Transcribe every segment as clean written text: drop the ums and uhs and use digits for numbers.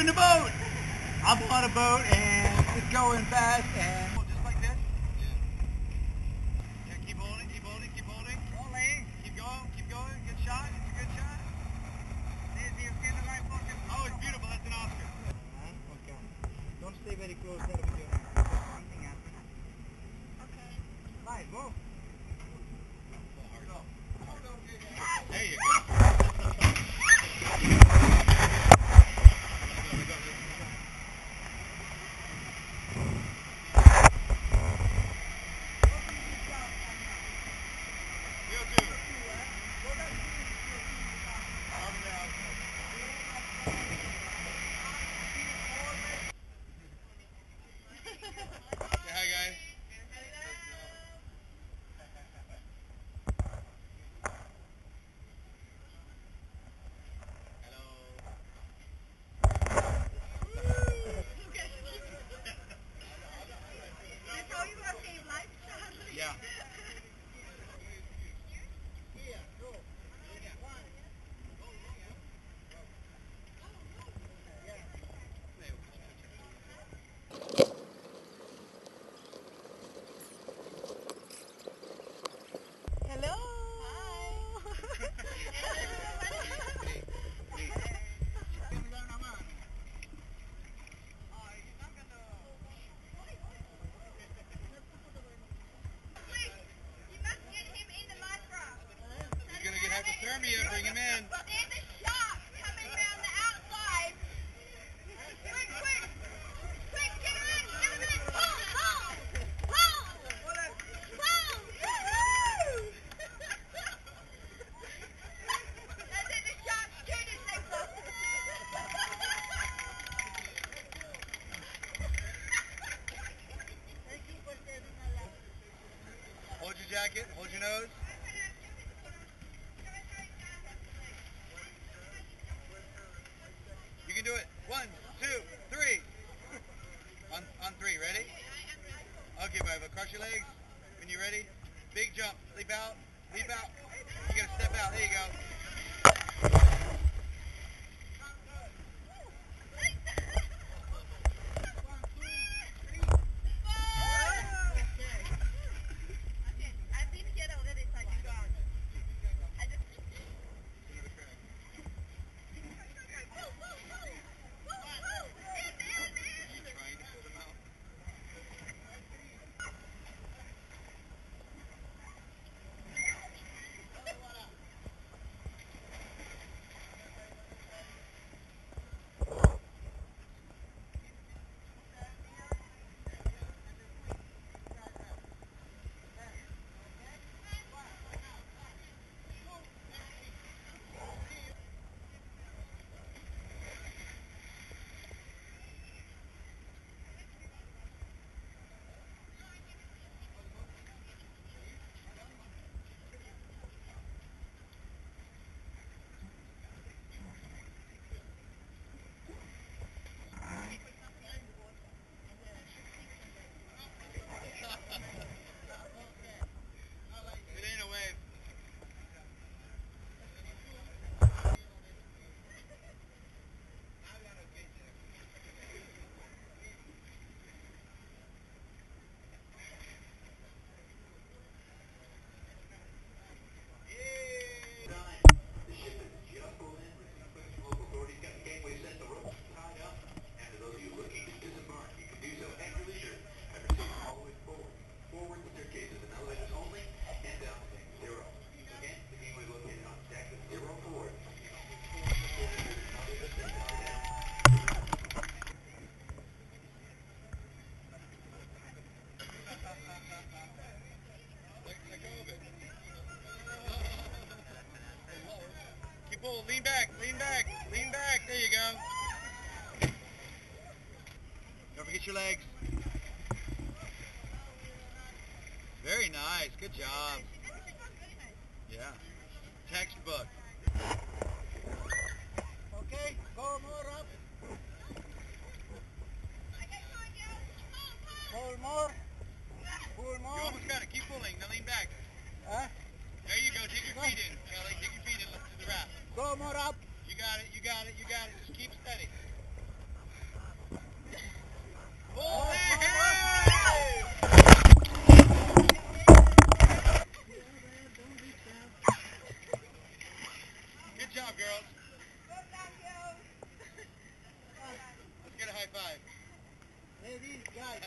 driving the boat. I'm on a boat and it's going fast and just like this. Yeah, keep holding, keep holding, keep holding. Rolling. Keep going. Good shot. It's a good shot. Oh, it's beautiful. That's an Oscar. Okay. Don't stay very close. That'll be good. Something happened. Okay. Right, go. There you go. Hi guys. Yeah. Hello. He's gonna get hypothermia. Bring him in. There's a shark coming around the outside. Quick, get him in. Pull. Woo-hoo! That's it, the shark's chewed his legs off. Hold your jacket. Hold your nose. You can do it. 1, 2, 3. On 3. Ready? Okay, Bubba. Cross your legs. When you're ready. Big jump. Leap out. Leap out. You gotta step out. There you go. It ain't a wave. Keep pulling. Lean back. There you go. Don't forget your legs. Very nice. Good job. Yeah. Textbook. Okay, go more up. Pull more. You almost got it. Keep pulling. Now lean back. Huh? There you go. Dig your feet in, Kelly. Dig your feet in to the raft. Go more up. You got it. Just keep steady. job, girls. Let's get a high five. Hey, these guys.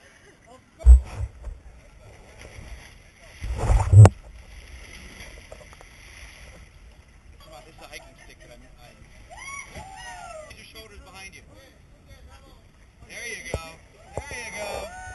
Come on, this is a hiking stick that I'm Use your shoulders behind you. There you go. There you go.